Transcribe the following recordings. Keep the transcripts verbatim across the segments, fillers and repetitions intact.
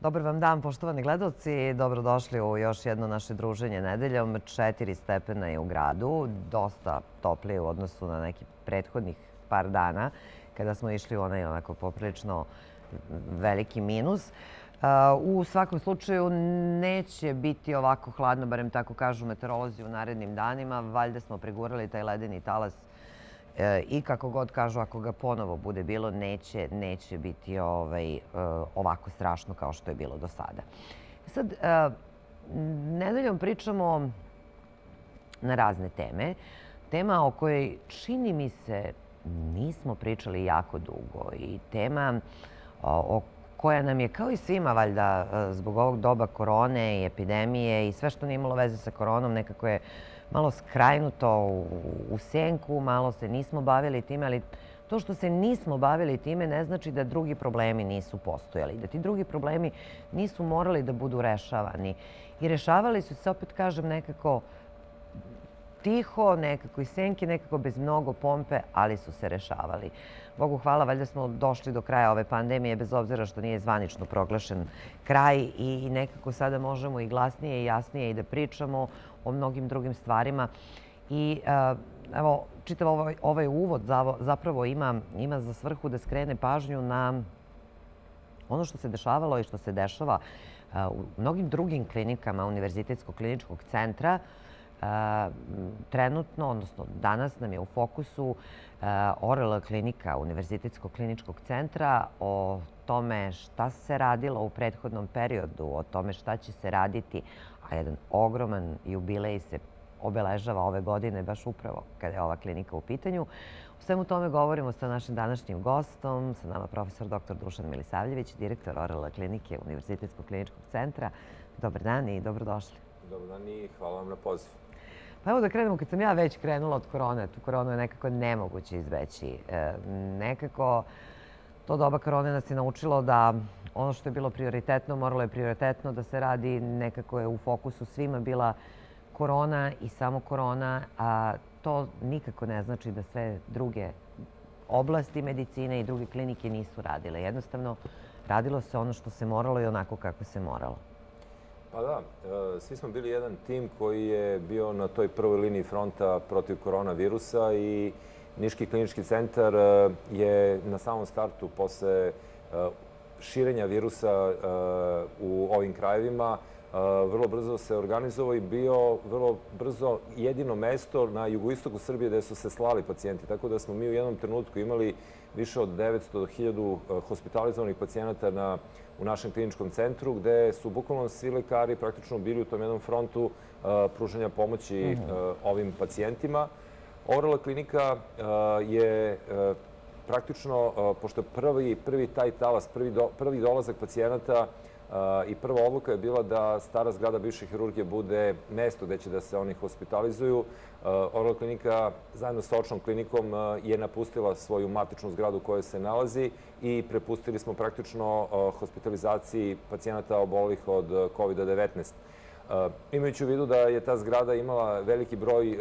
Dobar vam dan, poštovani gledalci. Dobrodošli u još jedno naše druženje nedeljom. Četiri stepena je u gradu, dosta toplije u odnosu na neki prethodnih par dana, kada smo išli u onaj onako poprilično veliki minus. U svakom slučaju neće biti ovako hladno, barem tako kažu meteorolozi u narednim danima. Valjda smo pregurali taj ledeni talas i kako god kažu, ako ga ponovo bude bilo, neće, neće biti ovaj, ovako strašno kao što je bilo do sada. Sad, nedeljom pričamo na razne teme. Tema o kojoj, čini mi se, nismo pričali jako dugo i tema o koja nam je, kao i svima, valjda, zbog ovog doba korone i epidemije i sve što nije imalo veze sa koronom, nekako je malo skrajnuto u senku, malo se nismo bavili time, ali to što se nismo bavili time ne znači da drugi problemi nisu postojali, da ti drugi problemi nisu morali da budu rešavani. I rešavali su se, opet kažem, nekako tiho, nekako iz senke, nekako bez mnogo pompe, ali su se rešavali. Bogu hvala, valjda smo došli do kraja ove pandemije, bez obzira što nije zvanično proglašen kraj i nekako sada možemo i glasnije i jasnije i da pričamo o mnogim drugim stvarima. I evo, čitav ovaj, ovaj uvod zapravo ima, ima za svrhu da skrene pažnju na ono što se dešavalo i što se dešava u mnogim drugim klinikama Univerzitetskog kliničkog centra. Trenutno, odnosno danas nam je u fokusu O R L klinika Univerzitetskog kliničkog centra, o tome šta se radilo u prethodnom periodu, o tome šta će se raditi, a jedan ogroman jubilej se obeležava ove godine baš upravo kada je ova klinika u pitanju. U svemu tome govorimo sa našim današnjim gostom, sa nama profesor doktor Dušan Milisavljević, direktor O R L klinike Univerzitetskog kliničkog centra. Dobar dan i dobrodošli. Dobar dan i hvala vam na pozivu. Pa evo da krenemo, kad sam ja već krenula od korone, tu koronu je nekako nemoguće izbeći. Nekako to doba korone nas je naučilo da ono što je bilo prioritetno, moralo je prioritetno da se radi, nekako je u fokusu svima bila korona i samo korona, a to nikako ne znači da sve druge oblasti medicine i druge klinike nisu radile. Jednostavno, radilo se ono što se moralo i onako kako se moralo. Pa da, svi smo bili jedan tim koji je bio na toj prvoj liniji fronta protiv koronavirusa i Niški klinički centar je na samom startu posle širenja virusa u ovim krajevima vrlo brzo se organizovao i bio vrlo brzo jedino mesto na jugoistoku Srbije gde su se slali pacijenti. Tako da smo mi u jednom trenutku imali više od devetsto do hiljadu hospitalizovanih pacijenata na, u našem kliničkom centru, gde su bukvalno svi lekari praktično bili u tom jednom frontu pružanja pomoći ovim pacijentima. O R L klinika je praktično, pošto je prvi, prvi taj talas, prvi, do, prvi dolazak pacijenata i prva odluka je bila da stara zgrada bivše hirurgije bude mesto gde će da se oni hospitalizuju. O R L klinika zajedno sa očnom klinikom je napustila svoju matičnu zgradu u kojoj se nalazi i prepustili smo praktično hospitalizaciji pacijenata obolelih od kovid devetnaest. Imajući u vidu da je ta zgrada imala veliki broj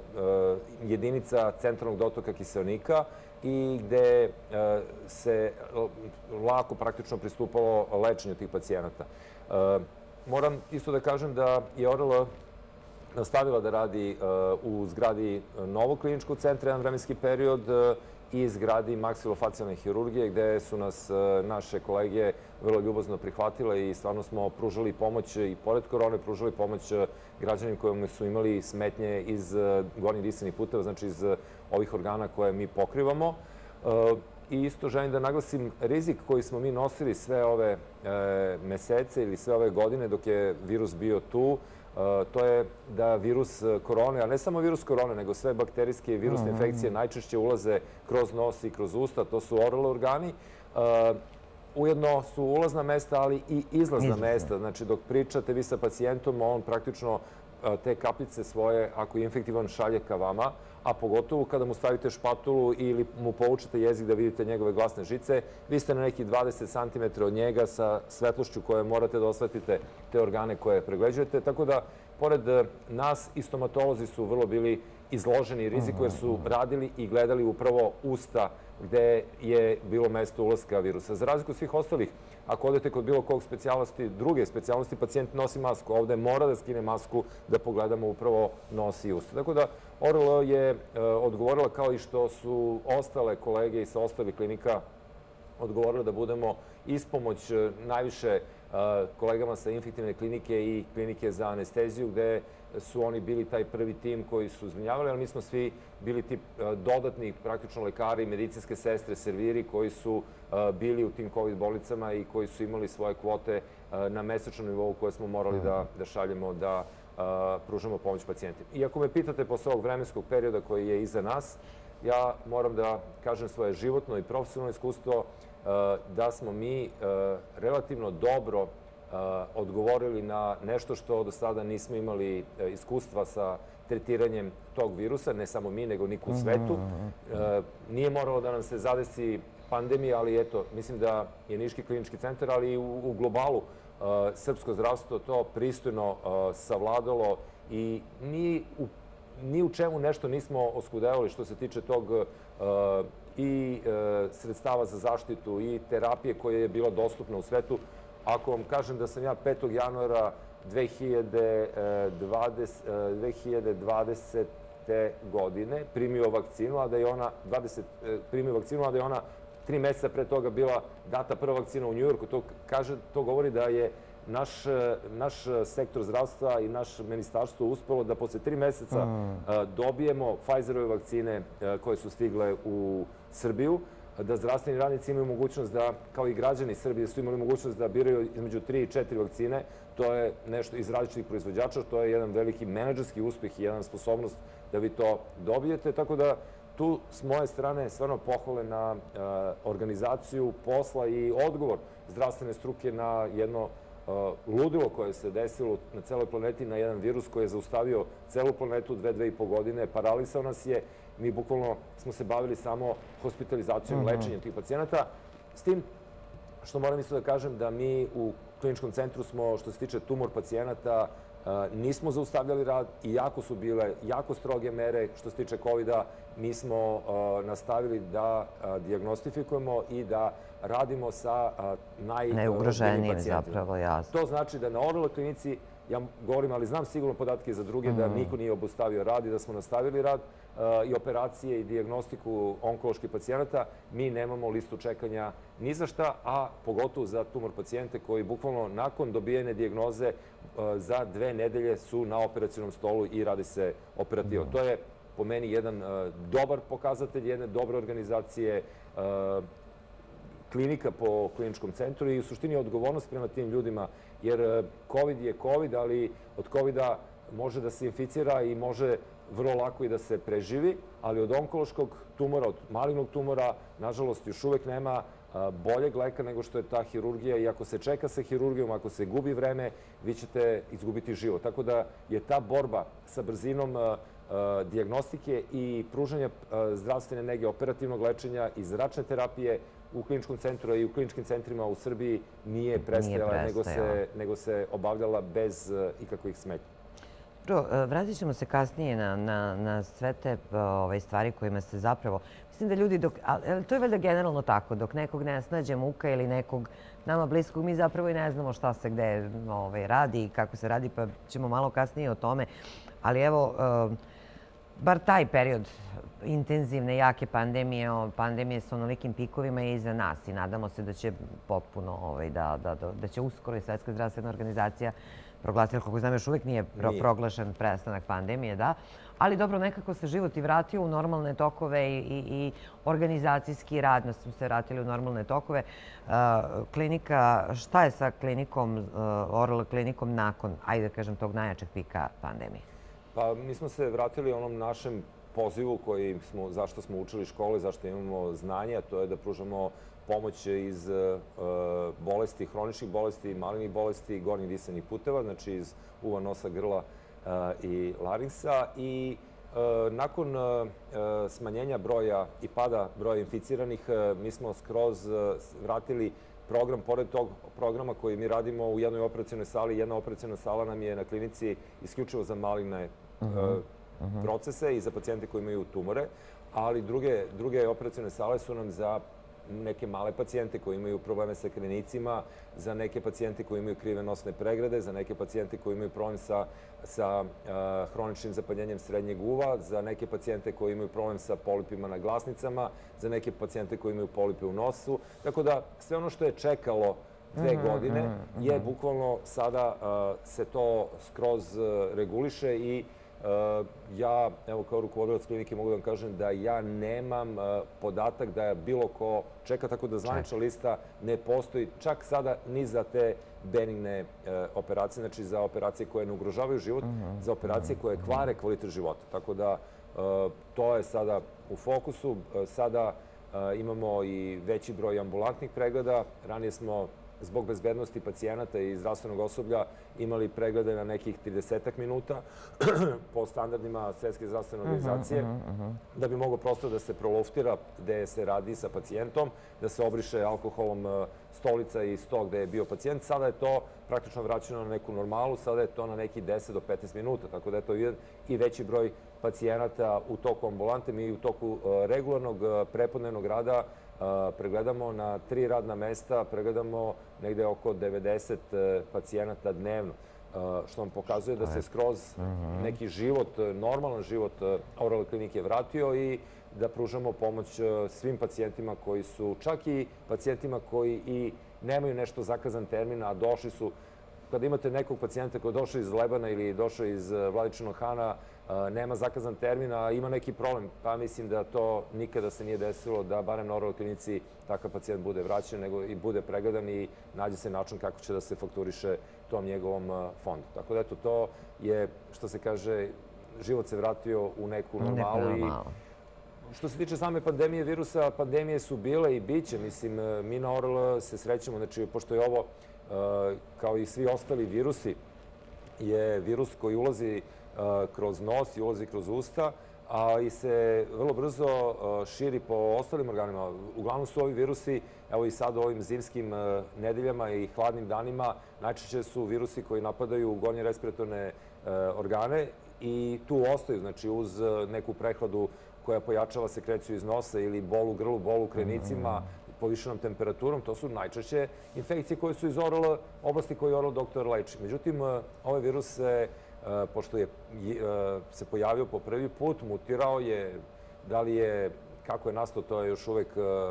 jedinica centralnog dotoka kiseonika i gde se lako praktično pristupalo lečenju tih pacijenata. Moram isto da kažem da je O R L nastavila da radi u zgradi novog kliničkog centra jedan vremenski period i zgradi maksilofacijalne hirurgije, gde su nas naše kolege vrlo ljubazno prihvatile i stvarno smo pružali pomoć i pored korone, pružali pomoć građanima kojima su imali smetnje iz gornjih disanih puteva, znači iz ovih organa koje mi pokrivamo. I isto želim da naglasim rizik koji smo mi nosili sve ove mesece ili sve ove godine dok je virus bio tu. To je da virus korone, a ne samo virus korone, nego sve bakterijske i virusne infekcije najčešće ulaze kroz nos i kroz usta, to su O R L organi. Ujedno su ulazna mesta, ali i izlazna mesta. Znači, dok pričate vi sa pacijentom, on praktično te kapljice svoje, ako je infektivan, šalje ka vama, a pogotovo kada mu stavite špatulu ili mu povučete jezik da vidite njegove glasne žice, vi ste na neki dvadeset centimetara od njega sa svetlošću koje morate da osvetite te organe koje pregleđujete. Tako da, pored nas, i stomatolozi su vrlo bili izloženi riziku jer su radili i gledali upravo usta gde je bilo mesto ulaska virusa. Za razliku od svih ostalih, ako odete kod bilo kog specijalnosti, druge specijalnosti, pacijent nosi masku. Ovde mora da skine masku da pogledamo upravo nos i usta. Tako da Orla je odgovorila kao i što su ostale kolege i sa ostalih klinika odgovorili da budemo ispomoć najviše kolegama sa infektivne klinike i klinike za anesteziju, gde su oni bili taj prvi tim koji su zbrinjavali, ali mi smo svi bili ti dodatni praktično lekari, medicinske sestre, serviri koji su bili u tim COVID bolnicama i koji su imali svoje kvote na mesečnom nivou koje smo morali da, da šaljemo, da pružamo pomoć pacijentima. I ako me pitate posle ovog vremenskog perioda koji je iza nas, ja moram da kažem svoje životno i profesionalno iskustvo da smo mi relativno dobro odgovorili na nešto što do sada nismo imali iskustva sa tretiranjem tog virusa, ne samo mi, nego niko u svetu. Nije moralo da nam se zadesi pandemija, ali eto, mislim da je Niški klinički centar, ali i u globalu srpsko zdravstvo to pristojno savladalo i ni u, ni u čemu nešto nismo oskudevali što se tiče tog i sredstava za zaštitu i terapije koja je bila dostupna u svetu. Ako vam kažem da sam ja petog januara dve hiljade dvadesete. godine primio vakcinu, a da je ona dvadeset primio vakcinu, a da je ona tri meseca pre toga bila data prva vakcina u Njujorku, to kaže, to govori da je naš, naš sektor zdravstva i naš ministarstvo uspelo da posle tri meseca dobijemo Pfizerove vakcine koje su stigle u Srbiju, da zdravstveni radnici imaju mogućnost da, kao i građani Srbije, su imali mogućnost da biraju između tri i četiri vakcine. To je nešto iz različitih proizvođača, to je jedan veliki menadžerski uspeh i jedna sposobnost da vi to dobijete. Tako da tu s moje strane stvarno pohvale na organizaciju posla i odgovor zdravstvene struke na jedno ludilo koje se desilo na celoj planeti, na jedan virus koji je zaustavio celu planetu dve, dve i po godine, paralisao nas je. Mi bukvalno smo se bavili samo hospitalizacijom i lečenjem tih pacijenata. S tim što moram isto da kažem da mi u kliničkom centru smo, što se tiče tumor pacijenata, nismo zaustavljali rad i jako su bile jako stroge mere. Što se tiče kovida, mi smo nastavili da dijagnostifikujemo i da radimo sa najugroženijim zapravo, jasno. To znači da na Orla klinici, ja govorim, ali znam sigurno podatke za druge, da niko nije obustavio rad i da smo nastavili rad i operacije i dijagnostiku onkoloških pacijenata. Mi nemamo listu čekanja ni za šta, a pogotovo za tumor pacijente koji bukvalno nakon dobijene dijagnoze za dve nedelje su na operacionom stolu i radi se operativa. To je po meni jedan dobar pokazatelj, jedne dobre organizacije klinika po kliničkom centru i u suštini odgovornost prema tim ljudima, jer COVID je COVID, ali od kovida može da se inficira i može vrlo lako i da se preživi, ali od onkološkog tumora, od malignog tumora, nažalost, još uvek nema boljeg leka nego što je ta hirurgija i ako se čeka sa hirurgijom, ako se gubi vreme, vi ćete izgubiti život. Tako da je ta borba sa brzinom dijagnostike i pružanja zdravstvene nege, operativnog lečenja i zračne terapije u kliničkom centru i u kliničkim centrima u Srbiji nije prestajala, nego se obavljala bez ikakvih smetnji. Vratit ćemo se kasnije na sve te stvari kojima se zapravo... Mislim da ljudi, to je valjda generalno tako, dok nekog ne snađe muka ili nekog nama bliskog, mi zapravo i ne znamo šta se gde radi i kako se radi, pa ćemo malo kasnije o tome. Ali evo, bar taj period intenzivne, jake pandemije, pandemije sa onolikim pikovima je iza nas i nadamo se da će potpuno, da će uskoro i Svetska zdravstvena organizacija proglasila, kako znam, još uvijek nije proglašen prestanak pandemije, da. Ali dobro, nekako se život i vratio u normalne tokove i organizacijski rad smo se vratili u normalne tokove. Klinika, šta je sa klinikom, Orla klinikom nakon, ajde da kažem, tog najjačeg pika pandemije? Pa mi smo se vratili onom našem pozivu koji smo, zašto smo učili škole, zašto imamo znanje, a to je da pružamo pomoć iz bolesti, hroničnih bolesti, malignih bolesti, gornjih disanih puteva, znači iz uva, nosa, grla i laringsa. I nakon smanjenja broja i pada broja inficiranih, mi smo skroz vratili program, pored tog programa koji mi radimo u jednoj operacionoj sali. Jedna operaciona sala nam je na klinici isključivo za maligne procese i za pacijente koji imaju tumore, ali druge, druge operacione sale su nam za neke male pacijente koji imaju probleme sa krinicima, za neke pacijente koji imaju krive nosne pregrade, za neke pacijente koji imaju problem sa, sa uh, hroničnim zapaljenjem srednjeg uva, za neke pacijente koji imaju problem sa polipima na glasnicama, za neke pacijente koji imaju polipe u nosu. Tako da sve ono što je čekalo dve godine je bukvalno sada uh, se to skroz uh, reguliše i Uh, ja, evo kao rukovodilac klinike mogu da vam kažem da ja nemam uh, podatak da je bilo ko čeka, tako da zvanična lista ne postoji čak sada ni za te benigne uh, operacije, znači za operacije koje ne ugrožavaju život, za operacije koje kvare kvalitet života. Tako da uh, to je sada u fokusu. Uh, sada uh, imamo i veći broj ambulantnih pregleda. Ranije smo zbog bezbednosti pacijenata i zdravstvenog osoblja imali preglede na nekih tridesetak minuta po standardima Svetske zdravstvene organizacije, da bi moglo prosto da se proluftira gde se radi sa pacijentom, da se obriše alkoholom stolica i sto gde je bio pacijent. Sada je to praktično vraćeno na neku normalu, sada je to na neki deset do petnaest minuta, tako da je to i veći broj pacijenata u toku ambulante. Mi u toku regularnog prepodnevnog rada pregledamo na tri radna mesta, pregledamo negde oko devedeset pacijenata dnevno, što vam pokazuje da se skroz neki život, normalan život Oral klinike vratio i da pružamo pomoć svim pacijentima koji su, čak i pacijentima koji i nemaju nešto zakazan termin, a došli su. Kada imate nekog pacijenta koji je došao iz Lebana ili došao iz Vladičinog Hana, nema zakazan termin, a ima neki problem, pa mislim da to nikada se nije desilo da barem na Oral klinici takav pacijent bude vraćen, nego i bude pregledan i nađe se način kako će da se fakturiše tom njegovom fondu. Tako da eto, to je, što se kaže, život se vratio u neku normalu. I što se tiče same pandemije virusa, pandemije su bile i bit će. Mislim, mi na Oral se srećemo, znači, pošto je ovo, kao i svi ostali virusi, je virus koji ulazi kroz nos i ulazi kroz usta, a i se vrlo brzo širi po ostalim organima. Uglavnom su ovi virusi, evo i sad u ovim zimskim nedeljama i hladnim danima, najčešće su virusi koji napadaju gornje respiratorne organe i tu ostaju, znači uz neku prehladu koja pojačava sekreciju iz nosa ili bol u grlu, bol u krenicima, povišenom temperaturom, to su najčešće infekcije koje su iz oral oblasti koje oral doktor leči. Međutim, ovaj virus se, pošto je se pojavio po prvi put, mutirao je, da li je, kako je nastao, to je još uvek,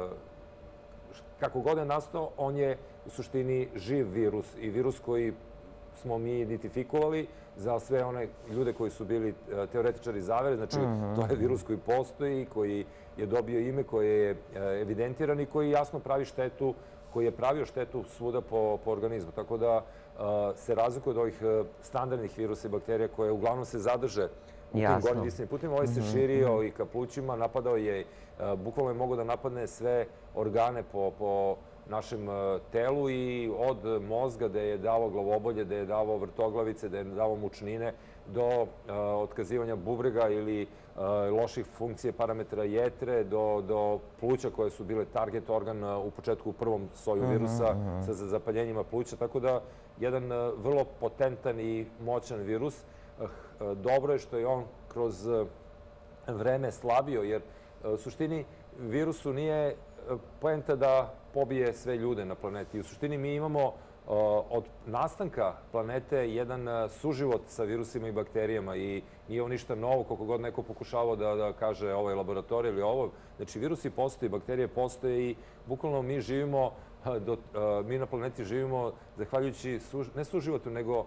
kako god je nastao, on je u suštini živ virus i virus koji smo mi identifikovali za sve one ljude koji su bili teoretičari zavere. Znači, to je virus koji postoji, koji je dobio ime, koji je evidentiran i koji jasno pravi štetu, koji je pravio štetu svuda po organizmu. Tako da se razlikuje od ovih standardnih virusa i bakterija koje uglavnom se zadrže u tim gornjim disajnim putima. Ovaj se širio i ka plućima, napadao je, bukvalno je mogao da napadne sve organe po našem telu i od mozga da je davo glavobolje, da je davo vrtoglavice, da je davo mučnine, do otkazivanja bubrega ili loših funkcije parametra jetre, do pluća koje su bile target organ u početku u prvom soju virusa sa zapaljenjima pluća. Tako da, jedan vrlo potentan i moćan virus. Dobro je što je on kroz vreme slabio, jer u suštini virusu nije poenta da pobije sve ljude na planeti. U suštini mi imamo od nastanka planete jedan suživot sa virusima i bakterijama i nije ovo ništa novo, koliko god neko pokušavao da kaže ovo je laboratorija ili ovo. Znači, virusi postoje, bakterije postoje i bukvalno mi živimo, mi na planeti živimo zahvaljujući ne suživotu, nego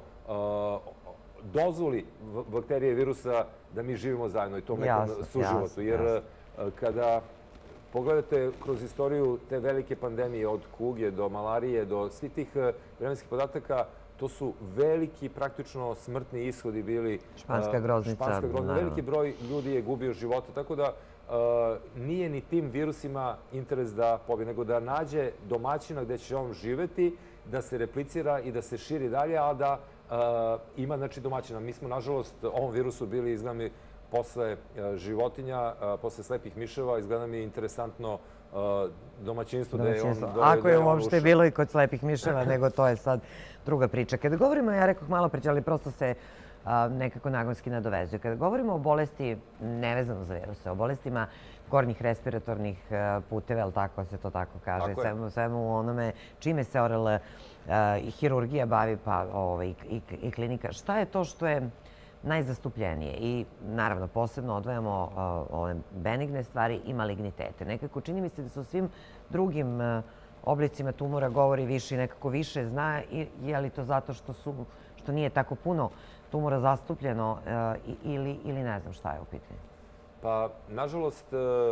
dozvoli bakterije i virusa da mi živimo zajedno i tom nekom suživotu. Jer kada pogledate kroz istoriju te velike pandemije, od kuge do malarije, do svih tih vremenskih podataka, to su veliki, praktično smrtni ishodi bili. Španska groznica. Španska groznica. Veliki broj ljudi je gubio života, tako da nije ni tim virusima interes da pobije, nego da nađe domaćina gde će on živeti, da se replicira i da se širi dalje, a da ima, znači, domaćina. Mi smo, nažalost, ovom virusu bili, izgleda mi, posle životinja, posle slepih miševa, izgleda mi interesantno domaćinstvo da je on... Ako je uopšte bilo i kod slepih miševa, nego to je sad druga priča. Kada govorimo, ja rekoh malo pređe, ali prosto se nekako nagonski nadovezuju. Kada govorimo o bolesti, nevezano za viruse, o bolestima gornjih respiratornih puteva, ali tako se to tako kaže, svemu onome čime se O R L i hirurgija bavi, pa i klinika. Šta je to što je najzastupljenije? I naravno, posebno odvajamo ove benigne stvari i malignitete. Nekako čini mi se da se o svim drugim oblicima tumora govori više i nekako više zna. Je li to zato što nije tako puno tumora zastupljeno ili ne znam šta je u pitanju? Pa, nažalost,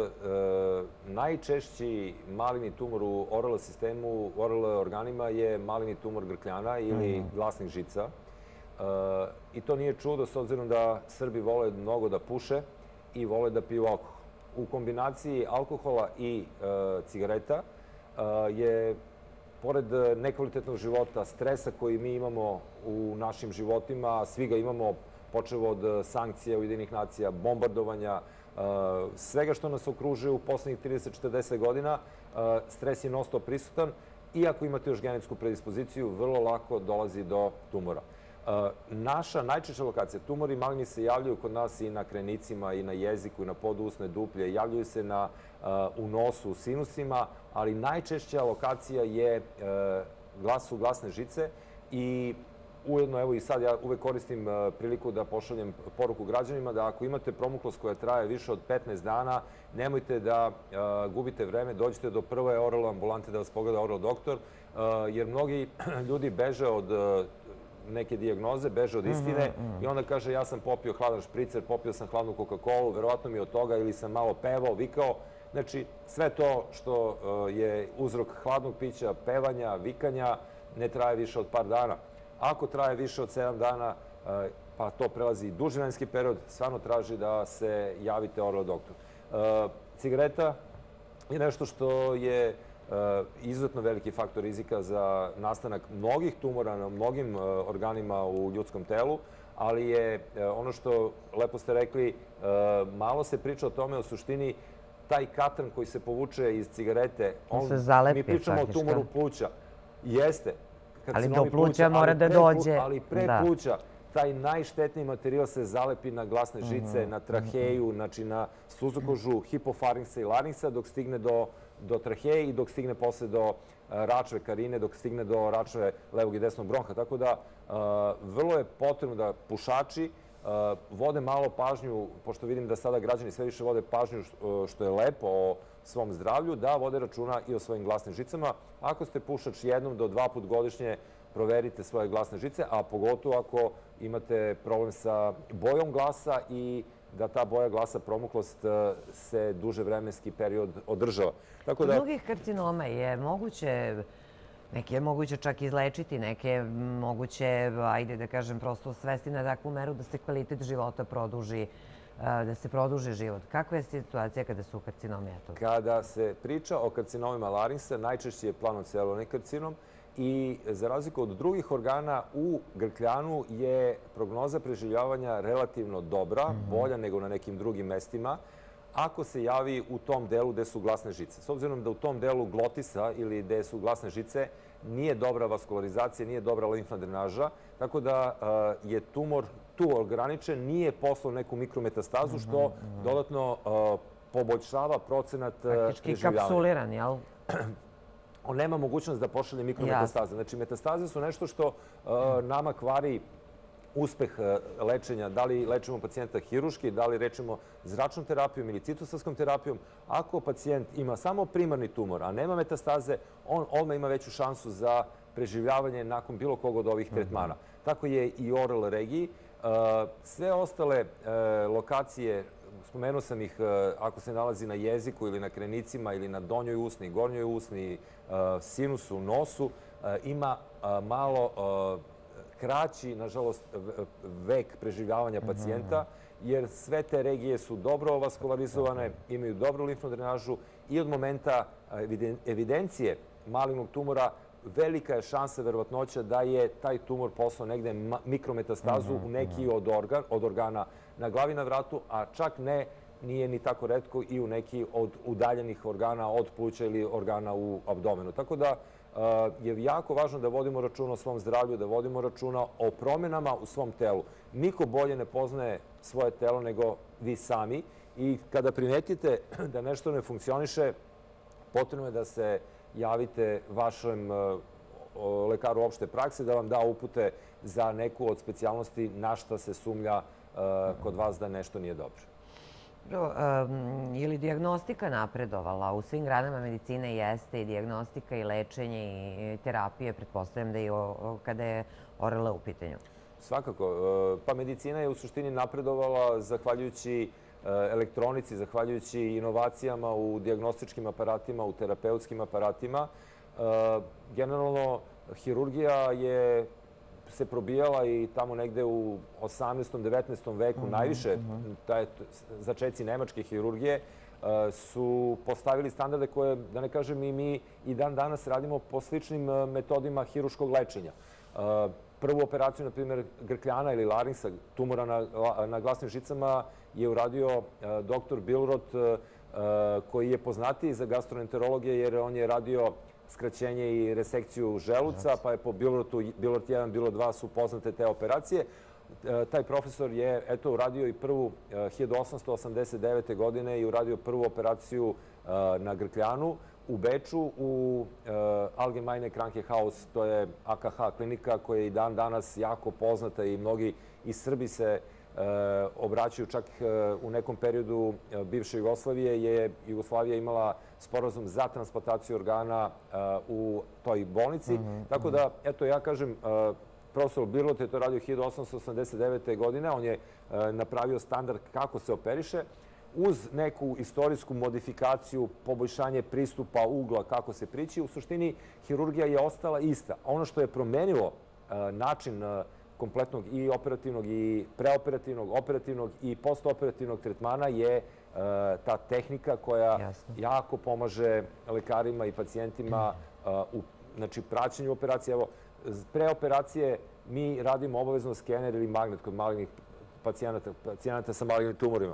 najčešći maligni tumor u O R L sistemu, u O R L organima je maligni tumor grkljana ili glasnih žica. I to nije čudo s obzirom da Srbi vole mnogo da puše i vole da piju alkohol. U kombinaciji alkohola i cigareta je, pored nekvalitetnog života, stresa koji mi imamo u našim životima, svi ga imamo, počevo od sankcija Ujedinjenih nacija, bombardovanja, svega što nas okružuje u poslednjih trideset do četrdeset godina, stres je non-stop prisutan i ako imate još genetsku predispoziciju, vrlo lako dolazi do tumora. Naša najčešća lokacija, tumori maligni se javljaju kod nas i na krenicima, i na jeziku, i na podusne duplje, javljaju se u nosu, u sinusima, ali najčešća lokacija je su glasne žice i ujedno, evo i sad ja uvek koristim priliku da pošaljem poruku građanima da ako imate promuklost koja traje više od petnaest dana, nemojte da gubite vreme, dođite do prve O R L ambulante da vas pogleda O R L doktor, jer mnogi ljudi beže od neke dijagnoze, beže od istine i onda kaže ja sam popio hladan špricer, popio sam hladnu Coca-Colu, verovatno mi od toga ili sam malo pevao, vikao. Znači, sve to što je uzrok hladnog pića, pevanja, vikanja, ne traje više od par dana. Ako traje više od sedam dana, pa to prelazi i duži vremenski period, stvarno traži da se javite O R L doktoru. Cigareta je nešto što je izuzetno veliki faktor rizika za nastanak mnogih tumora na mnogim organima u ljudskom telu, ali je ono što, lepo ste rekli, malo se priča o tome, u suštini taj katran koji se povuče iz cigarete, mi pričamo o tumoru pluća, jeste, ali do pluća mora da dođe. Ali pre pluća taj najštetniji materijal se zalepi na glasne žice, na traheju, znači na sluzokožu, hipofarinksa i laringsa dok stigne do do traheje i dok stigne posle do račve karine, dok stigne do račve levog i desnog bronha. Tako da vrlo je potrebno da pušači vode malo pažnju, pošto vidim da sada građani sve više vode pažnju što je lepo o svom zdravlju, da vode računa i o svojim glasnim žicama. Ako ste pušač jednom do dva put godišnje, proverite svoje glasne žice, a pogotovo ako imate problem sa bojom glasa i da ta boja glasa, promuklost, se duže vremenski period održava. Kod mnogih karcinoma je moguće, neke je moguće čak izlečiti, neke je moguće, ajde da kažem, prosto svesti na takvu meru da se kvalitet života produži, da se produži život. Kakva je situacija kada su karcinomi? Kada se priča o karcinomima laringsa, najčešće je planocelularni karcinom i za razliku od drugih organa u grkljanu je prognoza preživljavanja relativno dobra, bolja nego na nekim drugim mestima, ako se javi u tom delu gde su glasne žice. S obzirom da u tom delu glotisa ili gde su glasne žice nije dobra vaskularizacija, nije dobra limfna drenaža, tako da je tumor tu ograničen, nije poslao neku mikrometastazu, što dodatno poboljšava procenat preživljavanja. Praktički kapsuliran, jel? On nema mogućnost da pošalje mikrometastaze. Znači, metastaze su nešto što nama kvari uspeh lečenja. Da li lečimo pacijenta hiruški, da li lečimo zračnom terapijom ili citosavskom terapijom. Ako pacijent ima samo primarni tumor, a nema metastaze, on odmah ima veću šansu za preživljavanje nakon bilo kog od ovih tretmana. Tako je i O R L regiji. Sve ostale lokacije, spomenuo sam ih, ako se nalazi na jeziku ili na krenicima ili na donjoj usni, gornjoj usni, sinusu, nosu, ima malo kraći, nažalost, vek preživljavanja pacijenta, jer sve te regije su dobro vaskularizovane, imaju dobru limfnu drenažu i od momenta evidencije malignog tumora velika je šansa, verovatnoća, da je taj tumor poslao negde mikrometastazu u neki od organa na glavi, na vratu, a čak ne, nije ni tako retko i u neki od udaljenih organa od pluća ili organa u abdomenu. Tako da je jako važno da vodimo računa o svom zdravlju, da vodimo računa o promjenama u svom telu. Niko bolje ne poznaje svoje telo nego vi sami i kada primetite da nešto ne funkcioniše, potrebno je da se javite vašem lekaru opšte prakse da vam da upute za neku od specijalnosti na šta se sumnja kod vas da nešto nije dobro. Je li dijagnostika napredovala? U svim granama medicine jeste i dijagnostika i lečenje i terapije, pretpostavljam da i kada je O R L u pitanju. Svakako. Pa medicina je u suštini napredovala zahvaljujući elektronici, zahvaljujući inovacijama u dijagnostičkim aparatima, u terapeutskim aparatima. Generalno, hirurgija je se probijala i tamo negde u osamnaestom devetnaestom veku najviše, začeci nemačke hirurgije, su postavili standarde koje, da ne kažem i mi i dan danas radimo po sličnim metodima hiruškog lečenja. Prvu operaciju, na primjer, grkljana ili laringsa, tumora na glasnim žicama, je uradio doktor Billroth, koji je poznatiji za gastroenterologije jer on je radio skraćenje i resekciju želuca, pa je po Billrothu, Billroth jedan, Billroth dva su poznate te operacije. Taj profesor je, eto, uradio i prvu hiljadu osamsto osamdeset devete. godine i uradio prvu operaciju na grkljanu u Beču, u Allgemeine Krankenhaus, to je A K H klinika koja je i dan danas jako poznata i mnogi i Srbi se obraćaju, čak u nekom periodu bivše Jugoslavije je Jugoslavija imala sporazum za transplantaciju organa u toj bolnici. Tako da, eto, ja kažem, profesor Billroth je to radio hiljadu osamsto osamdeset devete. godine. On je napravio standard kako se operiše uz neku istorijsku modifikaciju, poboljšanje pristupa, ugla, kako se prići. U suštini, hirurgija je ostala ista. Ono što je promenilo način kompletnog i operativnog i preoperativnog, operativnog i postoperativnog tretmana je ta tehnika koja jako pomaže lekarima i pacijentima u praćenju operacije. Evo, pre operacije mi radimo obavezno skener ili magnet kod malignih pacijenata sa malignim tumorima.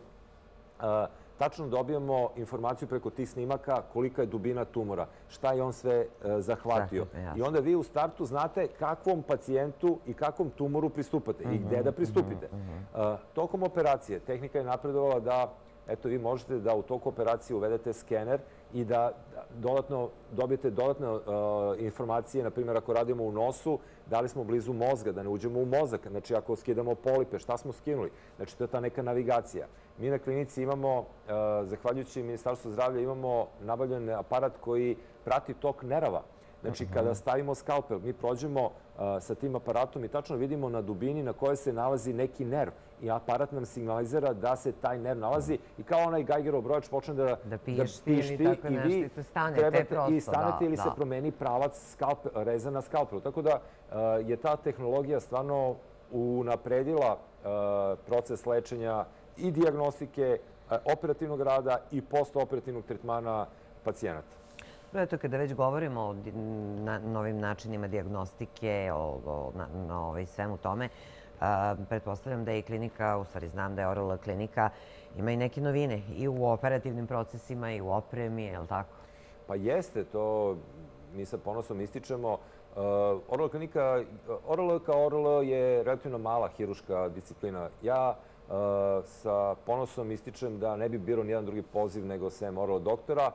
Tačno dobijamo informaciju preko tih snimaka kolika je dubina tumora, šta je on sve zahvatio. I onda vi u startu znate kakvom pacijentu i kakvom tumoru pristupate i gde da pristupite. Tokom operacije tehnika je napredovala da, eto, vi možete da u toku operacije uvedete skener i da dobijete dodatne informacije, na primjer, ako radimo u nosu, da li smo blizu mozga, da ne uđemo u mozak, znači ako skidamo polipe, šta smo skinuli, znači to je ta neka navigacija. Mi na klinici imamo, zahvaljujući Ministarstvu zdravlja, imamo nabavljen aparat koji prati tok nerava. Znači, kada stavimo skalpel, mi prođemo sa tim aparatom i tačno vidimo na dubini na kojoj se nalazi neki nerv. I aparat nam signalizira da se taj nerv nalazi i kao onaj Geigerov brojač počne da pišti i vi trebate i stanete ili se promeni pravac reza na skalpelu. Tako da je ta tehnologija stvarno unapredila proces lečenja i dijagnostike, operativnog rada i postoperativnog tretmana pacijenata. Eto, kada već govorimo o novim načinima dijagnostike, o svemu tome, pretpostavljam da je i klinika, u stvari znam da je O R L klinika, ima i neke novine i u operativnim procesima i u opremi, je li tako? Pa jeste, to mi sa ponosom ističemo. O R L klinika, O R L kao O R L je relativno mala hiruška disciplina. Ja sa ponosom ističem da ne bi bilo nijedan drugi poziv nego sem O R L doktora.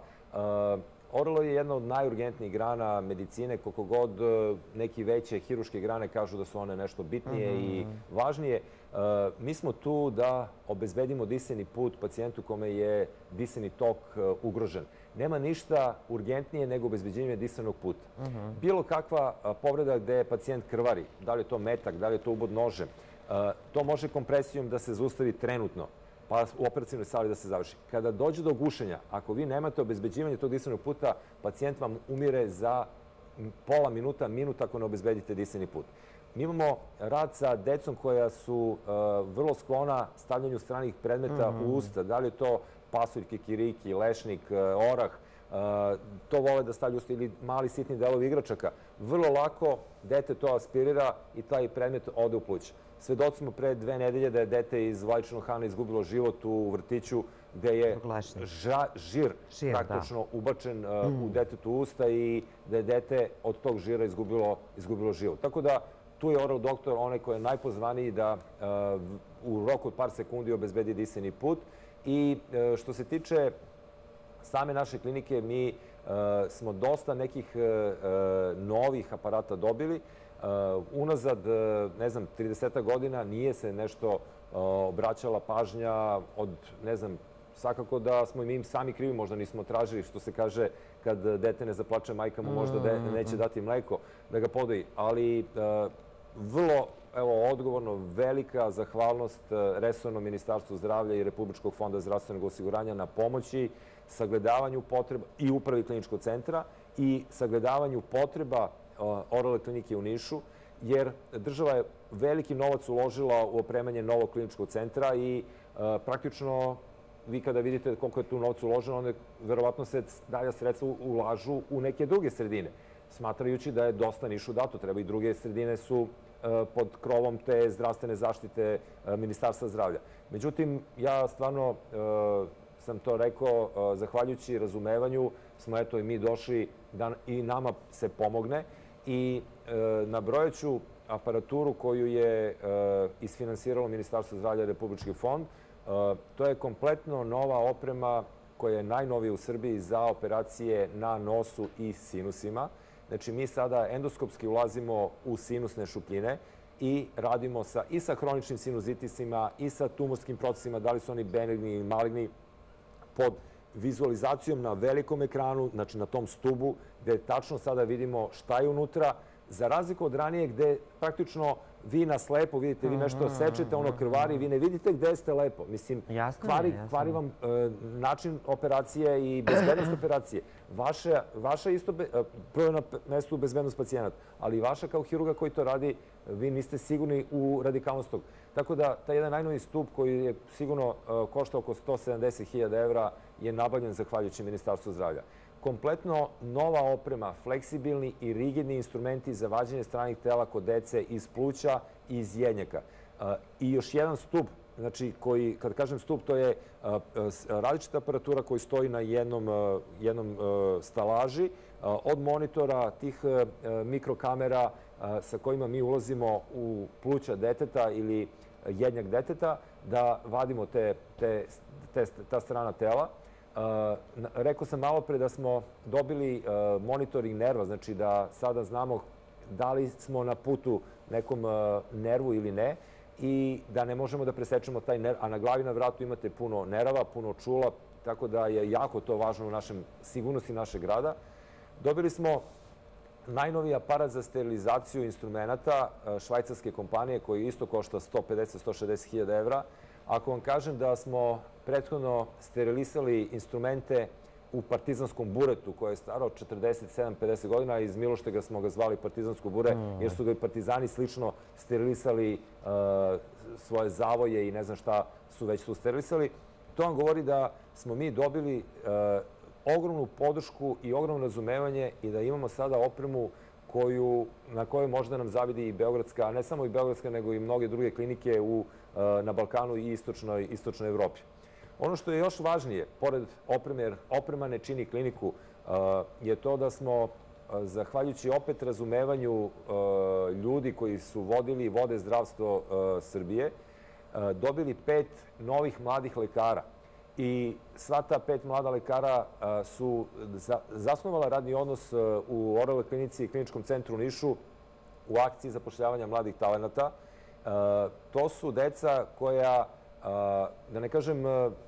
O R L je jedna od najurgentnijih grana medicine, koliko god neki veće hiruške grane kažu da su one nešto bitnije i važnije. Mi smo tu da obezbedimo disajni put pacijentu kome je disajni tok ugrožen. Nema ništa urgentnije nego obezbeđenje disajnog puta. Bilo kakva povreda gde pacijent krvari, da li je to metak, da li je to ubod nožem, to može kompresijom da se zaustavi trenutno, pa u operacijnoj sali da se završi. Kada dođe do gušenja, ako vi nemate obezbeđivanje tog disajnog puta, pacijent vam umire za pola minuta, minuta ako ne obezbedite disajni put. Mi imamo rad sa decom koja su vrlo sklona stavljanju stranih predmeta u usta. Da li je to pasulj, kikiriki, lešnik, orah. to vole da stavljaju ili mali sitni delovi igračaka. Vrlo lako dete to aspirira i taj predmet ode u pluća. Svedoci smo pre dve nedelje da je dete iz Vladičinog Hana izgubilo život u vrtiću gde je žir praktično ubačen u detetu usta i da je dete od tog žira izgubilo život. Tako da tu je oral doktor onaj koji je najpozvaniji da u roku od par sekundi obezbedi disajni put. I što se tiče same naše klinike, mi smo dosta nekih novih aparata dobili. Unazad, ne znam, tridesetak godina nije se nešto obraćala pažnja od, ne znam, svakako da smo i mi sami krivi, možda nismo tražili, što se kaže, kad dete ne zaplače, majka mu možda neće dati mleko da ga podoji. Ali vrlo, evo, odgovorno, velika zahvalnost resornom Ministarstvu zdravlja i Republičkog fonda zdravstvenog osiguranja na pomoći, sagledavanju potreba i upravi kliničkog centra i sagledavanju potreba oralne klinike u Nišu, jer država je veliki novac uložila u opremanje novog kliničkog centra i praktično vi kada vidite koliko je tu novca uloženo, onda verovatno se dalja sredstva ulažu u neke druge sredine, smatrajući da je dosta Nišu dato. Treba i druge sredine su pod krovom te zdravstvene zaštite Ministarstva zdravlja. Međutim, ja stvarno sam to rekao, zahvaljujući razumevanju smo eto i mi došli da i nama se pomogne i nabrojaću aparaturu koju je isfinansiralo Ministarstvo zdravlja i Republički fond. To je kompletno nova oprema koja je najnovija u Srbiji za operacije na nosu i sinusima. Znači, mi sada endoskopski ulazimo u sinusne šupljine i radimo i sa hroničnim sinuzitisima i sa tumorskim procesima, da li su oni benigni ili maligni, pod vizualizacijom na velikom ekranu, znači na tom stubu, gde tačno sada vidimo šta je unutra, za razliku od ranije gde praktično vi na slepo vidite, vi nešto sečete, ono krvari, vi ne vidite gde ste lepo. Mislim, kvari vam način operacije i bezbednost operacije. Vaša isto, prvo na mestu bezbednost pacijenata, ali i vaša kao hirurga koji to radi, vi niste sigurni u radikalnost toga. Tako da, taj jedan najnoviji stup koji je sigurno košta oko sto sedamdeset hiljada evra je nabavljen zahvaljujući Ministarstvu zdravlja. Kompletno nova oprema, fleksibilni i rigidni instrumenti za vađenje stranih tela kod dece iz pluća i iz jednjaka. I još jedan stup, znači koji, kad kažem stup, to je različita aparatura koji stoji na jednom stalaži, od monitora, tih mikrokamera sa kojima mi ulazimo u pluća deteta ili jednjak deteta, da vadimo ta strana tela. Rekao sam malo pre da smo dobili monitoring nerva, znači da sada znamo da li smo na putu nekom nervu ili ne i da ne možemo da presečemo taj nerv, a na glavi na vratu imate puno nerava, puno čula, tako da je jako to važno u našem sigurnosti našeg grada. Dobili smo najnoviji aparat za sterilizaciju instrumenta švajcarske kompanije koji isto košta sto pedeset do sto šezdeset hiljada evra. Ako vam kažem da smo prethodno sterilisali instrumente u partizanskom buretu koje je staro četrdeset sedam pedeset godina, iz Miloštega smo ga zvali partizansko bure jer su ga i partizani slično sterilisali svoje zavoje i ne znam šta su već tu sterilisali. To vam govori da smo mi dobili ogromnu podršku i ogromno razumevanje i da imamo sada opremu na kojoj možda nam zavidi i Beogradska, a ne samo i Beogradska, nego i mnoge druge klinike na Balkanu i istočnoj Evropi. Ono što je još važnije, pored opreme, jer oprema ne čini kliniku, je to da smo, zahvaljujući opet razumevanju ljudi koji su vodili i vode zdravstvo Srbije, dobili pet novih mladih lekara. I sva ta pet mlada lekara su zasnovala radni odnos u oralnoj klinici i kliničkom centru u Nišu u akciji zapošljavanja mladih talenata. To su deca koja, da ne kažem,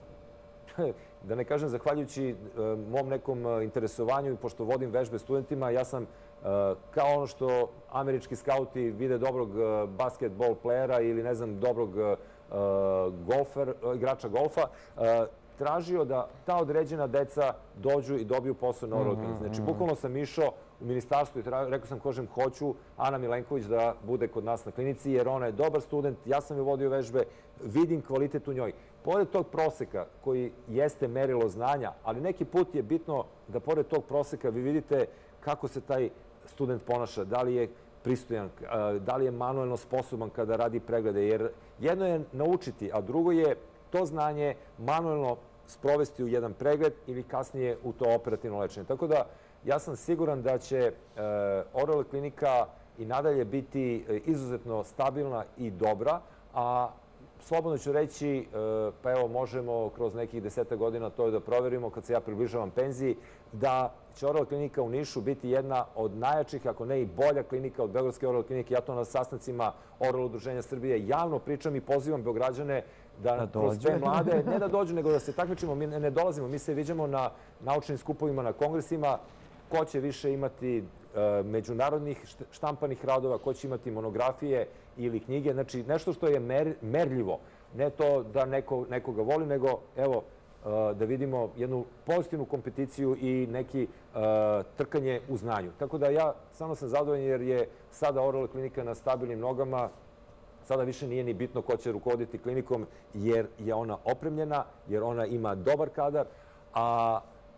da ne kažem zahvaljujući mom nekom interesovanju i pošto vodim vežbe studentima, ja sam kao ono što američki skauti vide dobrog basketbol playera ili ne znam dobrog igrača golfa, tražio da ta određena deca dođu i dobiju posao na oralnoj klinici. Znači, bukvalno sam išao u ministarstvu i rekao sam, kažem, hoću Ana Milenković da bude kod nas na klinici, jer ona je dobar student, ja sam joj vodio vežbe, vidim kvalitet u njoj. Pored tog proseka, koji jeste merilo znanja, ali neki put je bitno da pored tog proseka vi vidite kako se taj student ponaša, da li je pristojan, da li je manuelno sposoban kada radi preglede, jer jedno je naučiti, a drugo je to znanje manuelno sprovesti u jedan pregled ili kasnije u to operativno lečenje. Tako da ja sam siguran da će Oral klinika i nadalje biti izuzetno stabilna i dobra, a slobodno ću reći, pa evo možemo kroz nekih deseta godina to da proverimo kad se ja približavam penziji, da će Oral klinika u Nišu biti jedna od najjačih, ako ne i bolja klinika od Beogradske Oral klinike. Ja to na sastancima Oral udruženja Srbije javno pričam i pozivam Beograđane da kroz te mlade, ne da dođu, nego da se takmičimo. Mi ne dolazimo, mi se viđamo na naučnim skupovima, na kongresima. Ko će više imati međunarodnih štampanih radova, ko će imati monografije ili knjige. Znači, nešto što je merljivo. Ne to da nekoga voli, nego evo, da vidimo jednu pozitivnu kompeticiju i neki trkanje u znanju. Tako da ja stvarno sam zadovoljan jer je sada Oral klinika na stabilnim nogama. Sada više nije ni bitno ko će rukovoditi klinikom jer je ona opremljena, jer ona ima dobar kadar, a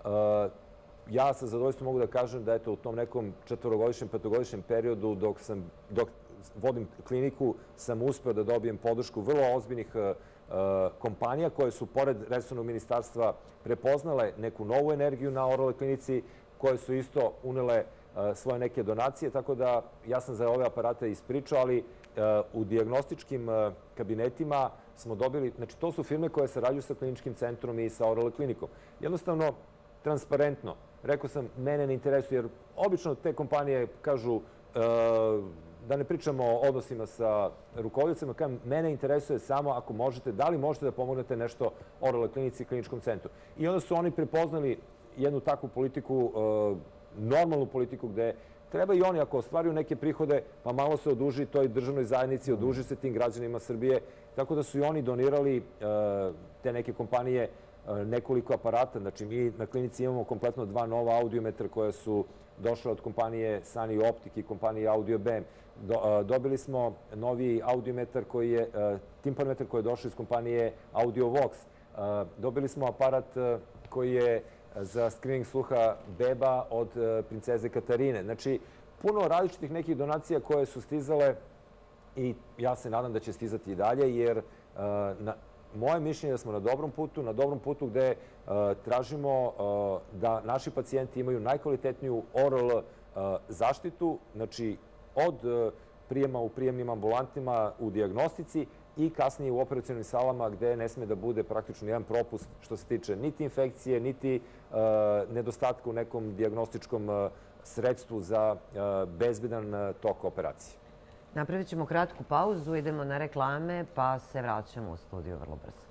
ja sa zadovoljstvom mogu da kažem da eto u tom nekom četvorogodišnjem, petogodišnjem periodu dok sam, dok vodim kliniku, sam uspeo da dobijem podršku vrlo ozbiljnih kompanija koje su pored resornog ministarstva prepoznale neku novu energiju na Oral klinici, koje su isto unele svoje neke donacije, tako da ja sam za ove aparate ispričao, ali u dijagnostičkim kabinetima smo dobili, znači to su firme koje sarađuju sa kliničkim centrom i sa Oral klinikom. Jednostavno, transparentno. Rekao sam, mene ne interesuje, jer obično te kompanije kažu, da ne pričamo o odnosima sa rukovodicama, kažem, mene interesuje samo ako možete, da li možete da pomognete nešto Oral klinici i kliničkom centru. I onda su oni prepoznali jednu takvu politiku, normalnu politiku gde treba i oni, ako ostvaruju neke prihode, pa malo se oduži toj državnoj zajednici, oduži se tim građanima Srbije, tako da su i oni donirali te neke kompanije nekoliko aparata. Znači, mi na klinici imamo kompletno dva nova audiometra koje su došle od kompanije Sani Optik i kompanije Audio B M. Dobili smo novi audiometar koji je, timpanometar koji je došao iz kompanije Audio Vox. Dobili smo aparat koji je za screening sluha beba od princeze Katarine. Znači, puno različitih nekih donacija koje su stizale i ja se nadam da će stizati i dalje, jer moje mišljenje je da smo na dobrom putu, na dobrom putu gde tražimo da naši pacijenti imaju najkvalitetniju oral zaštitu, znači od prijema u prijemnim ambulantima u dijagnostici i kasnije u operacionim salama gde ne sme da bude praktično jedan propust što se tiče niti infekcije, niti nedostatka u nekom dijagnostičkom sredstvu za bezbedan tok operacije. Napravit ćemo kratku pauzu, idemo na reklame, pa se vraćamo u studiju vrlo brzo.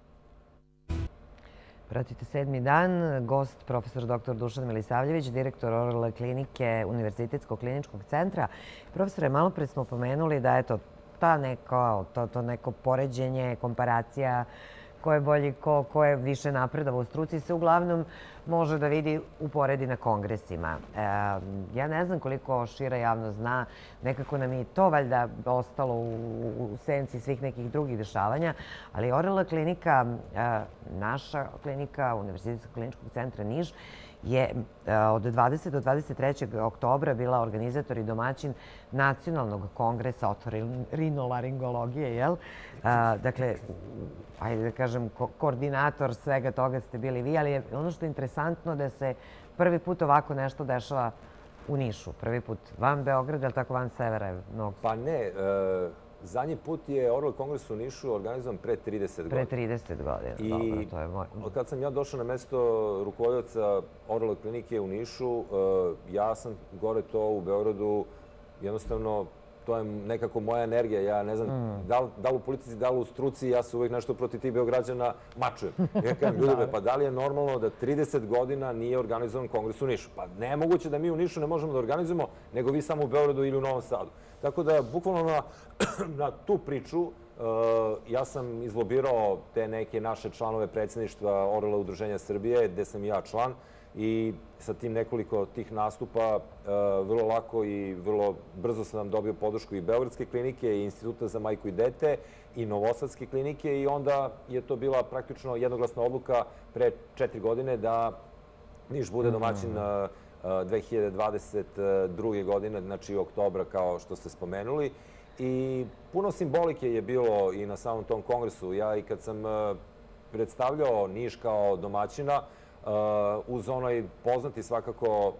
Pratite sedmi dan, gost profesor doktor Dušan Milisavljević, direktor Oral klinike Univerzitetskog kliničkog centra. Profesore, malo pre smo pomenuli da je to neko poređenje, komparacija, ko je bolji, ko je više napredovao u struci, se uglavnom može da vidi uporedi na kongresima. Ja ne znam koliko šira javnost zna, nekako nam je to valjda ostalo u senci svih nekih drugih dešavanja, ali Oral klinika, naša klinika Univerzitetskog kliničkog centra Niš, je od dvadesetog do dvadeset trećeg oktobra bila organizator i domaćin Nacionalnog kongresa otorinolaringologije, jel? Dakle, ajde da kažem, koordinator svega toga ste bili vi, ali je ono što je interesantno da se prvi put ovako nešto dešava u Nišu. Prvi put van Beograda, ali tako van severa? Pa ne. Zadnji put je Oral kongres u Nišu organizovan pre trideset godina. Pre trideset godina, dobro, to je moj... Kad sam ja došao na mesto rukovodioca Oral klinike u Nišu, ja sam gore to u Beogradu, jednostavno, to je nekako moja energija. Ja ne znam da li u politici, da li u struci, ja se uvijek nešto protiv tih Beograđana mačujem. Ja kažem, ljudi, pa da li je normalno da trideset godina nije organizovan kongres u Nišu? Pa nemoguće da mi u Nišu ne možemo da organizujemo, nego vi samo u Beogradu ili u Novom Sadu. Tako da, bukvalno na, na tu priču, ja sam izlobirao te neke naše članove predsjedništva Orla udruženja Srbije, gde sam i ja član, i sa tim nekoliko tih nastupa vrlo lako i vrlo brzo sam nam dobio podršku i Beogradske klinike, i Instituta za majku i dete, i Novosadske klinike, i onda je to bila praktično jednoglasna odluka pre četiri godine da Niš bude domaćin dve hiljade dvadeset druge. godine, znači oktobra, kao što ste spomenuli. I puno simbolike je bilo i na samom tom kongresu. Ja i kad sam predstavljao Niš kao domaćina, uz onaj poznati svakako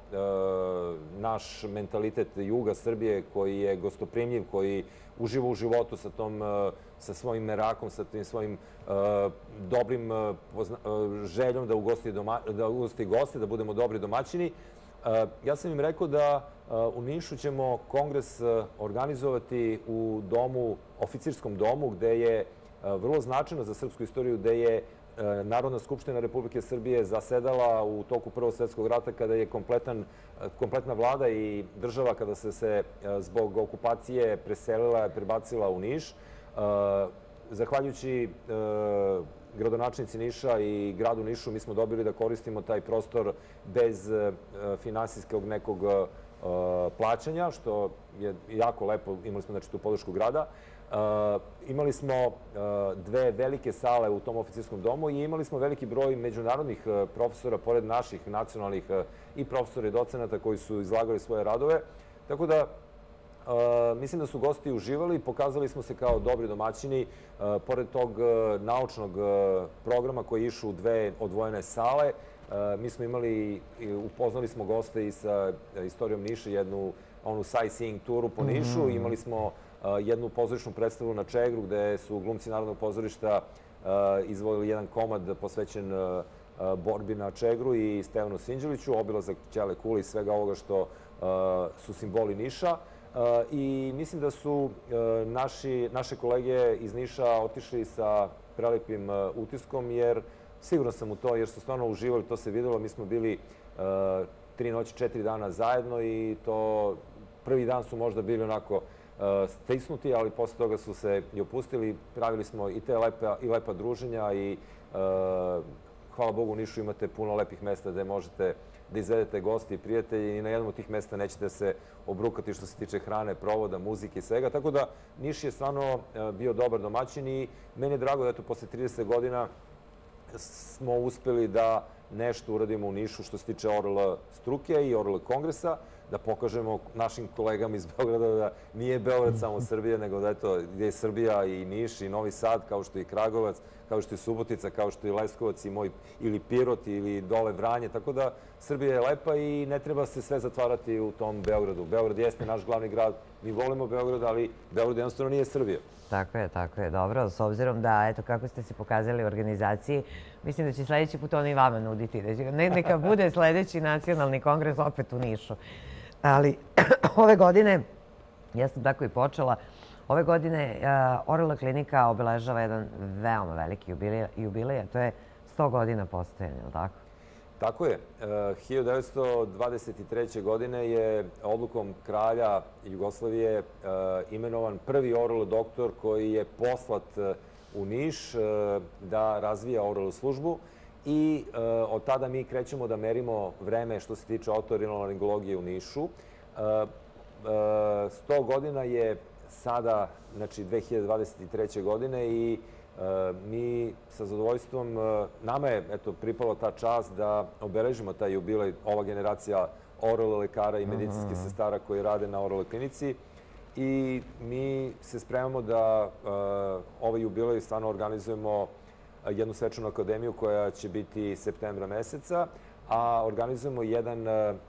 naš mentalitet juga Srbije koji je gostoprimljiv, koji uživa u životu sa tom, sa svojim merakom, sa tim svojim dobrim željom da ugosti, da ugosti goste, da budemo dobri domaćini. Ja sam im rekao da u Nišu ćemo kongres organizovati u domu, oficirskom domu, gde je vrlo značajno za srpsku istoriju, gde je Narodna skupština Republike Srbije zasedala u toku Prvog svjetskog rata, kada je kompletan, kompletna vlada i država, kada se se zbog okupacije preselila, prebacila u Niš. Zahvaljujući gradonačelnici Niša i gradu Nišu, mi smo dobili da koristimo taj prostor bez finansijskog nekog plaćanja, što je jako lepo. Imali smo znači tu podršku grada. Imali smo dve velike sale u tom oficirskom domu i imali smo veliki broj međunarodnih profesora, pored naših nacionalnih, i profesora i docenata koji su izlagali svoje radove. Tako da mislim da su gosti uživali, pokazali smo se kao dobri domaćini. Pored tog naučnog programa koji je išao u dve odvojene sale, mi smo imali, upoznali smo goste i sa istorijom Niša, jednu onu sightseeing turu po Nišu. Imali smo jednu pozorišnu predstavu na Čegru, gde su glumci Narodnog pozorišta izvojili jedan komad posvećen borbi na Čegru i Stevanu Sinđeliću, obilazak Ćele kule i svega ovoga što su simboli Niša. I mislim da su naše kolege iz Niša otišli sa prelepim utiskom, jer siguran sam u to, jer su stvarno uživali, to se videlo. Mi smo bili tri noći, četiri dana zajedno i to prvi dan su možda bili onako stisnuti, ali posle toga su se i opustili. Pravili smo i te i lepa druženja i hvala Bogu u Nišu imate puno lepih mesta gde možete da izvedete gosti i prijatelji i na jednom od tih mesta nećete se obrukati što se tiče hrane, provoda, muzike i svega. Tako da Niš je stvarno bio dobar domaćin i meni je drago da eto posle trideset godina smo uspeli da nešto uradimo u Nišu što se tiče Orla struke i Orla kongresa, da pokažemo našim kolegama iz Beograda da nije Beograd samo Srbija, nego da eto, gdje je Srbija i Niš i Novi Sad, kao što je i Kragujevac, kao što je Subotica, kao što je Leskovac i moj, ili Pirot, ili dole Vranje. Tako da Srbija je lepa i ne treba se sve zatvarati u tom Beogradu. Beograd jeste naš glavni grad, mi volimo Beograd, ali Beograd jednostavno nije Srbija. Tako je, tako je. Dobro, s obzirom da, eto, kako ste se pokazali u organizaciji, mislim da će sljedeći put oni vama nuditi. Neka bude sljedeći nacionalni kongres opet u Nišu. Ali ove godine, ja sam tako i počela, ove godine Orla klinika obeležava jedan veoma veliki jubilej, a to je sto godina postojanja, je li tako? Tako je. hiljadu devetsto dvadeset treće. godine je odlukom kralja Jugoslavije imenovan prvi Orla doktor koji je poslat u Niš da razvija Orla službu. I od tada mi krećemo da merimo vreme što se tiče otorinolaringologije u Nišu. sto godina je sada, znači dve hiljade dvadeset treće. godine i mi sa zadovoljstvom, nama je eto pripala ta čast da obeležimo taj jubilej, ova generacija Orla lekara i medicinskih sestara koji rade na Orla klinici. I mi se spremamo da ovaj jubilej stvarno organizujemo jednu svečanu akademiju koja će biti septembra meseca, a organizujemo jedan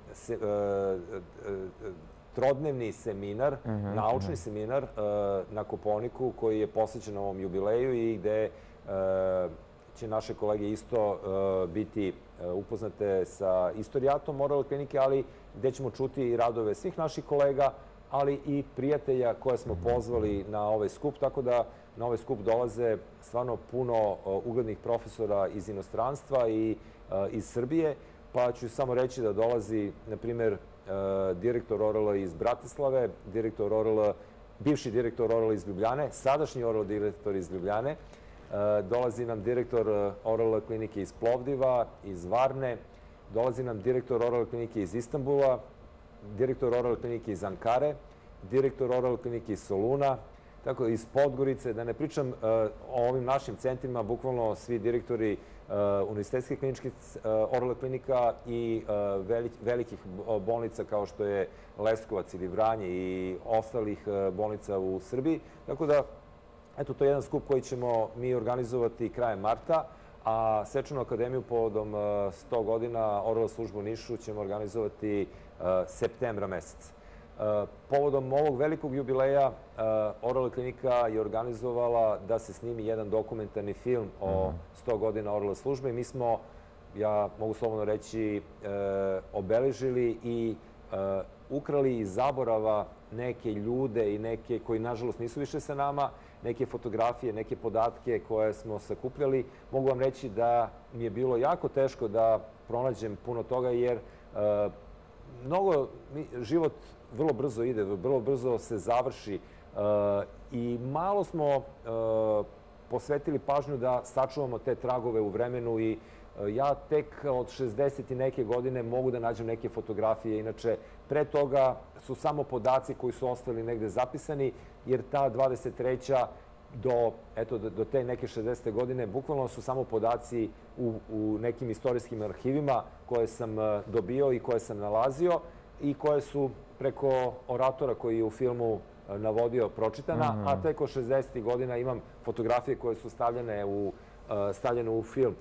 trodnevni seminar, naučni seminar na Kopaoniku koji je posvećen ovom jubileju i gde će naše kolege isto biti upoznate sa istorijatom Orla klinike, ali gde ćemo čuti i radove svih naših kolega, ali i prijatelja koje smo pozvali na ovaj skup, tako da na ovaj skup dolaze stvarno puno uglednih profesora iz inostranstva i iz Srbije, pa ću samo reći da dolazi, na primjer, direktor O R L iz Bratislave, direktor O R L, bivši direktor O R L iz Ljubljane, sadašnji O R L direktor iz Ljubljane. Dolazi nam direktor O R L klinike iz Plovdiva, iz Varne, dolazi nam direktor O R L klinike iz Istanbula, direktor O R L klinike iz Ankare, direktor O R L klinike iz Soluna, tako iz Podgorice, da ne pričam o ovim našim centrima, bukvalno svi direktori univerzitetskih kliničkih O R L klinika i velikih bolnica kao što je Leskovac ili Vranje i ostalih bolnica u Srbiji. Tako da, eto, to je jedan skup koji ćemo mi organizovati krajem marta, a Svečanu akademiju povodom sto godina O R L službe u Nišu ćemo organizovati septembra meseca. Povodom ovog velikog jubileja O R L klinika je organizovala da se snimi jedan dokumentarni film o sto godina O R L službe i mi smo, ja mogu slobodno reći, obeležili i ukrali iz zaborava neke ljude i neke koji nažalost nisu više sa nama, neke fotografije, neke podatke koje smo sakupljali. Mogu vam reći da mi je bilo jako teško da pronađem puno toga jer mnogo, život vrlo brzo ide, vrlo brzo se završi i malo smo posvetili pažnju da sačuvamo te tragove u vremenu i ja tek od šezdeset i neke godine mogu da nađem neke fotografije. Inače, pre toga su samo podaci koji su ostali negde zapisani, jer ta dvadeset treća do, eto, do te neke šezdesete godine bukvalno su samo podaci u, u nekim istorijskim arhivima koje sam dobio i koje sam nalazio i koje su preko oratora koji je u filmu navodio pročitana, mm -hmm. a tek od šezdesetih godina imam fotografije koje su stavljene u, stavljene u film.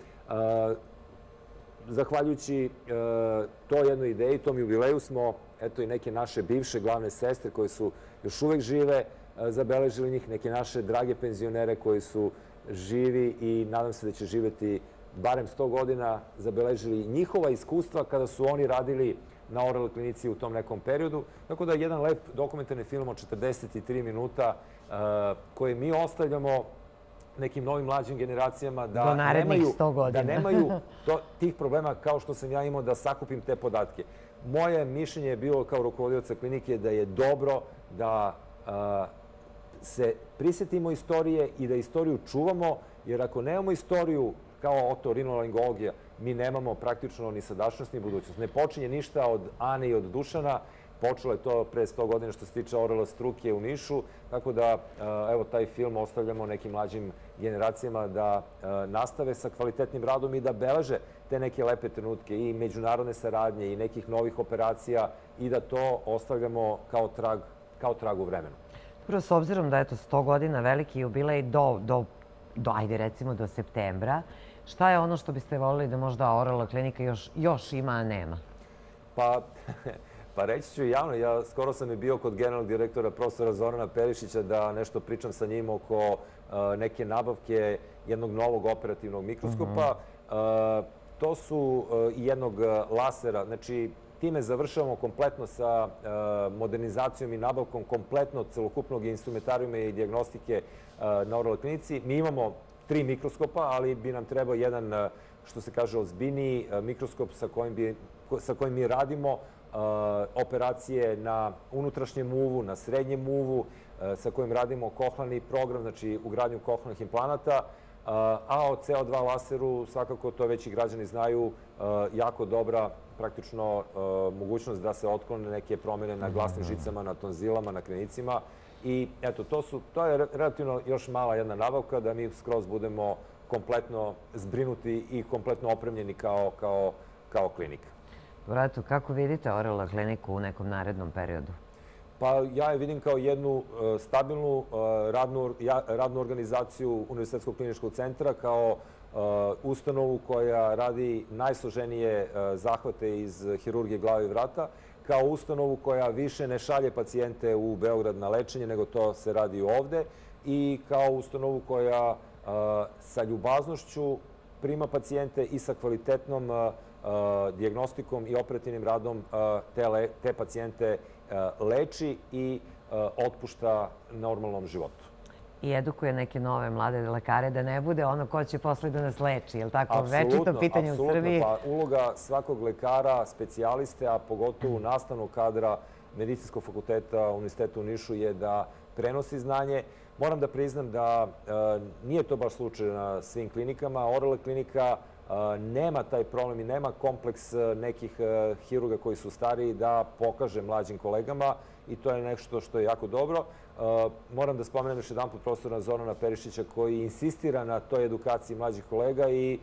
Zahvaljujući toj jednoj ideji, tom jubileju smo, eto i neke naše bivše glavne sestre koje su još uvek žive, zabeležili njih, neke naše drage penzionere koji su živi i nadam se da će živeti barem sto godina, zabeležili njihova iskustva kada su oni radili na O R L klinici u tom nekom periodu. Tako da jedan lep dokumentarni film od četrdeset tri minuta koji mi ostavljamo nekim novim mlađim generacijama da nemaju, da nemaju to, tih problema kao što sam ja imao da sakupim te podatke. Moje mišljenje je bilo kao rukovodioca klinike da je dobro da a, se prisjetimo istorije i da istoriju čuvamo, jer ako nemamo istoriju kao otorinolaringologija, mi nemamo praktično ni sadašnjost ni budućnost. Ne počinje ništa od Ane i od Dušana. Počelo je to pre sto godina što se tiče O R L struke u Nišu, tako da evo taj film ostavljamo nekim mlađim generacijama da nastave sa kvalitetnim radom i da beleže te neke lepe trenutke i međunarodne saradnje i nekih novih operacija i da to ostavljamo kao trag, kao trag u vremenu. Prvo, s obzirom da je to sto godina veliki jubilej do, do, do, ajde recimo do septembra, šta je ono što biste voljeli da možda O R L klinika još, još ima, a nema? Pa... Pa reći ću javno, ja skoro sam i bio kod generalnog direktora profesora Zorana Perišića da nešto pričam sa njim oko neke nabavke jednog novog operativnog mikroskopa. To su i jednog lasera, znači time završavamo kompletno sa modernizacijom i nabavkom kompletno celokupnog instrumentarijuma i dijagnostike na O R L klinici. Mi imamo tri mikroskopa, ali bi nam trebao jedan, što se kaže, ozbiljniji mikroskop sa kojim, bi, sa kojim mi radimo operacije na unutrašnjem uvu, na srednjem uvu, sa kojim radimo kohlearni program, znači ugradnju kohlearnih implanata, a o C O dva laseru, svakako to već i građani znaju, jako dobra praktično mogućnost da se otklone neke promjene na glasnim žicama, na tonzilama, na krenicima. I eto, to, su, to je relativno još mala jedna nabavka da mi skroz budemo kompletno zbrinuti i kompletno opremljeni kao, kao, kao klinika. Dobro, eto, kako vidite O R L kliniku u nekom narednom periodu? Pa ja je vidim kao jednu stabilnu radnu, radnu organizaciju Univerzitetskog kliničkog centra, kao ustanovu koja radi najsloženije zahvate iz hirurgije glave i vrata, kao ustanovu koja više ne šalje pacijente u Beograd na lečenje, nego to se radi ovde, i kao ustanovu koja sa ljubaznošću prima pacijente i sa kvalitetnom dijagnostikom i operativnim radom te, te pacijente leči i otpušta normalnom životu. i edukuje neke nove mlade lekare, da ne bude ono ko će posle da nas leči, je li tako? Večito pitanje u Srbiji. Pa uloga svakog lekara, specijaliste, a pogotovo nastavnog kadra Medicinskog fakulteta Univerziteta u Nišu je da prenosi znanje. Moram da priznam da nije to baš slučaj na svim klinikama. Orale klinika nema taj problem i nema kompleks nekih hirurga koji su stariji da pokaže mlađim kolegama i to je nešto što je jako dobro. Moram da spomenem još jedan put profesora Zorana Perišića koji insistira na toj edukaciji mlađih kolega i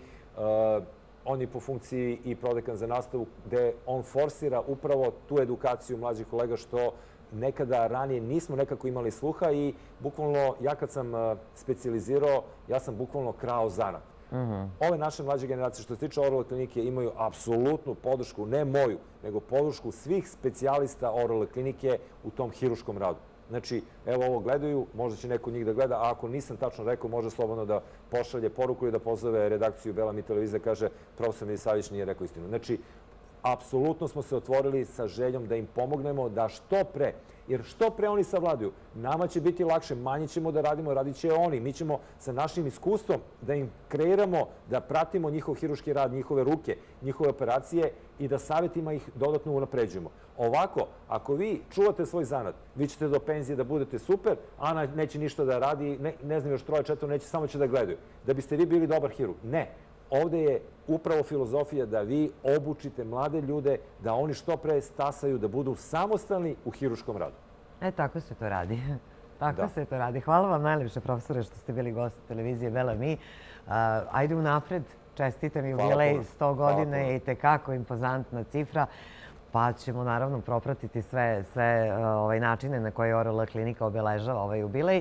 on je po funkciji i prodekan za nastavu gde on forsira upravo tu edukaciju mlađih kolega što nekada ranije nismo nekako imali sluha i bukvalno ja kad sam specijalizirao, ja sam bukvalno krao zanat. Ove naše mlađe generacije što se tiče orale klinike imaju apsolutnu podršku, ne moju, nego podršku svih specijalista orale klinike u tom hiruškom radu. Znači, evo ovo gledaju, možda će neko od njih da gleda, a ako nisam tačno rekao, može slobodno da pošalje poruku i da pozove redakciju Bela mi televizija, kaže profesor Milisavljević nije rekao istinu. Znači, apsolutno smo se otvorili sa željom da im pomognemo da što pre, jer što pre oni savladuju, nama će biti lakše, manje ćemo da radimo, radit će oni. Mi ćemo sa našim iskustvom da im kreiramo, da pratimo njihov hiruški rad, njihove ruke, njihove operacije i da savjetima ih dodatno unapređujemo. Ovako, ako vi čuvate svoj zanat, vi ćete do penzije da budete super, Ana neće ništa da radi, ne, ne znam još troje, četvoro, neće, samo će da gledaju. Da biste vi bili dobar hirurg. Ne. Ovde je upravo filozofija da vi obučite mlade ljude, da oni što pre stasaju, da budu samostalni u hiruškom radu. E, tako se to radi. Tako se to radi. Hvala vam najlepše, profesore, što ste bili gost televizije Bela mi. Ajde unapred, čestitam jubilej sto godina je i tekako impozantna cifra, pa ćemo naravno propratiti sve načine na koje Orale klinika obeležava ovaj jubilej.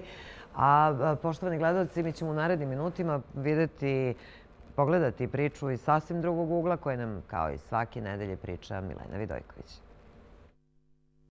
A poštovani gledalci, mi ćemo u narednim minutima videti pogledati priču iz sasvim drugog ugla koje nam, kao i svake nedelje, priča Milena Vidojković.